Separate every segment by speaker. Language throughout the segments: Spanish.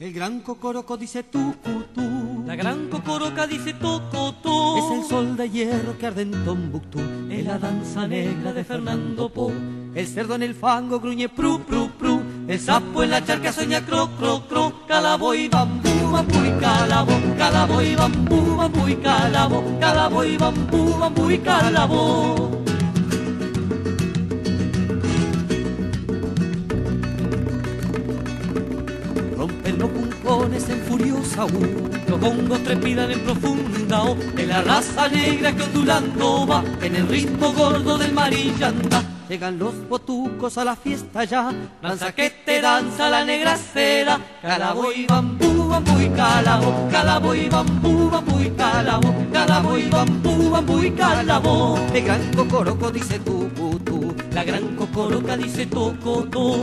Speaker 1: El gran cocoroco dice tucutú,
Speaker 2: la gran cocoroca dice tocotó.
Speaker 1: es el sol de hierro que arde en Tombuctú,
Speaker 2: Es la danza negra de Fernando Po.
Speaker 1: el cerdo en el fango gruñe pru, pru, pru,
Speaker 2: El sapo en la charca sueña cro, cro, cro. Calabo y bambú, bambú y calabo. Calabo y bambú, bambú y calabo. Calabo y bambú, bambú y calabo.
Speaker 1: rompen los puncones en furiosa U.
Speaker 2: Los congos trepidan en profunda O. En la raza negra que ondulando va, en el ritmo gordo del marillanda.
Speaker 1: Llegan los botucos a la fiesta ya,
Speaker 2: Danza que te danza la negra cera. Calabo y bambú, bambú y calabo. Calabo y bambú, bambú y calabo. Calabo y bambú, bambú y calabo.
Speaker 1: el gran cocoroco dice tucutú,
Speaker 2: La gran cocoroca dice tocotó.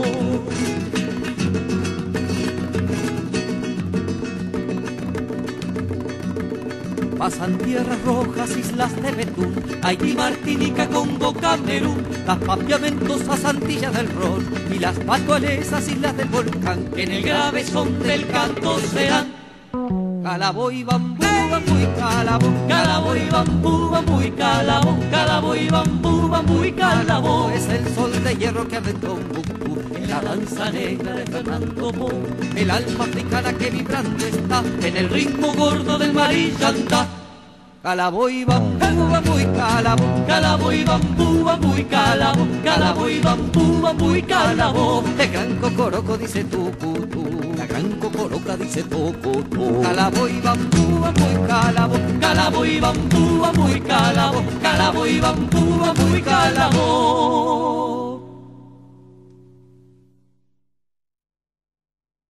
Speaker 1: pasan tierras rojas, islas de Betún,
Speaker 2: Haití, Martinica, Congo, Camerún.
Speaker 1: las papiamentosas Antillas del Ron y las patualesas islas del volcán.
Speaker 2: En el grave son del canto serán
Speaker 1: Calabo y bambú, bambú y calabo,
Speaker 2: calabo y bambú, bambú y calabo. Calabo y bambú, bambú y calabo.
Speaker 1: es el sol de hierro que arde en Tombuctú,
Speaker 2: En la danza negra de Fernando Po.
Speaker 1: el alma africana que vibrando está.
Speaker 2: En el ritmo gordo del marillanda.
Speaker 1: Calabo y bambú, bambú y calabo,
Speaker 2: Calabo y bambú, bambú y calabo. Calabo y bambú, bambú y calabo.
Speaker 1: el gran cocoroco dice tucutú, la gran cocoroca dice tocotó. Calabo y bambú, bambú y calabo,
Speaker 2: Calabo y bambú, bambú y calabo. Calabo y bambú, bambú y calabo.